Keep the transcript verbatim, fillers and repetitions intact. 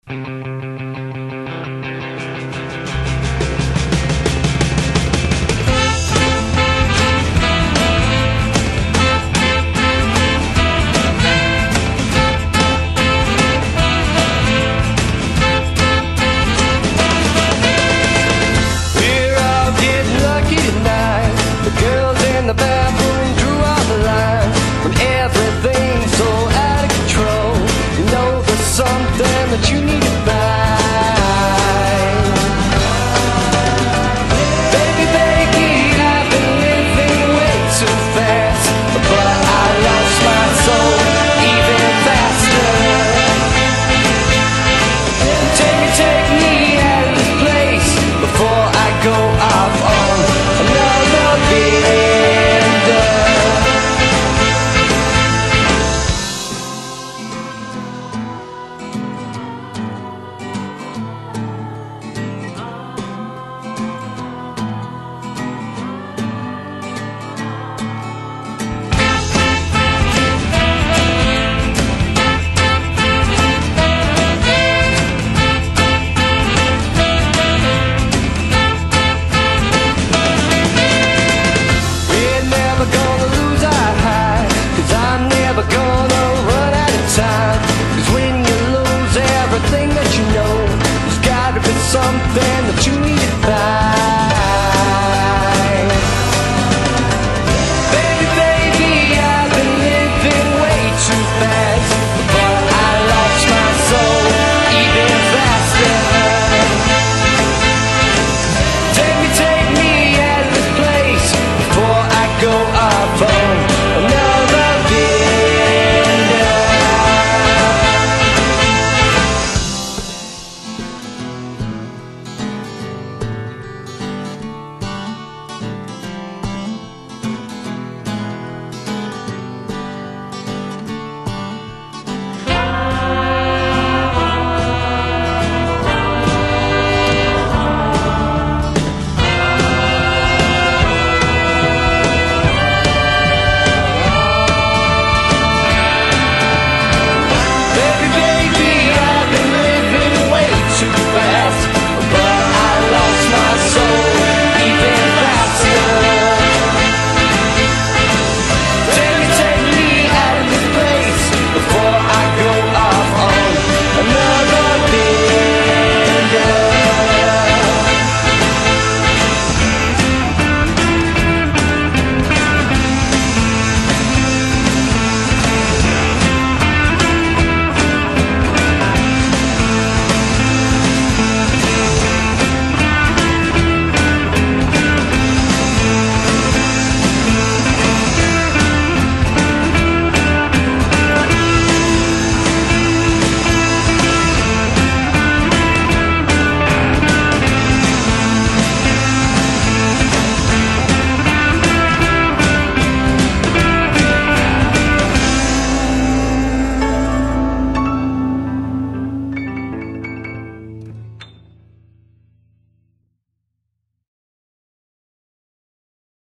The bathroom drew out the line when everything's so out of control. You know there's something that you need to find. Baby, baby, I've been living way too fast, but I lost my soul even faster. Take me, take me out of this place before I go off on another beat. Something that you